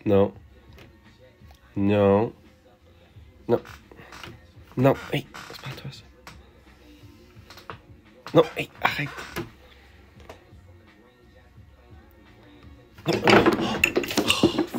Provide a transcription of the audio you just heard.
Non. Non. Non. Non. Hey, c'est pas toi ça. Non, hey, arrête. Non.